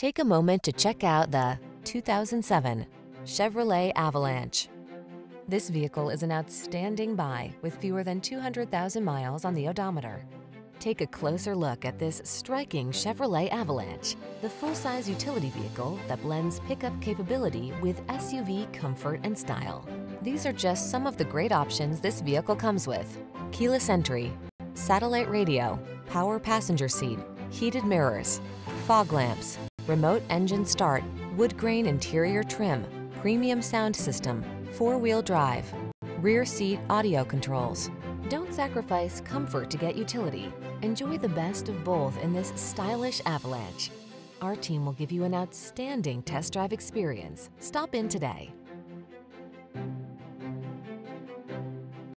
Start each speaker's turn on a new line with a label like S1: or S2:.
S1: Take a moment to check out the 2007 Chevrolet Avalanche. This vehicle is an outstanding buy with fewer than 200,000 miles on the odometer. Take a closer look at this striking Chevrolet Avalanche, the full-size utility vehicle that blends pickup capability with SUV comfort and style. These are just some of the great options this vehicle comes with: keyless entry, satellite radio, power passenger seat, heated mirrors, fog lamps, remote engine start, wood grain interior trim, premium sound system, four-wheel drive, rear seat audio controls. Don't sacrifice comfort to get utility. Enjoy the best of both in this stylish Avalanche. Our team will give you an outstanding test drive experience. Stop in today.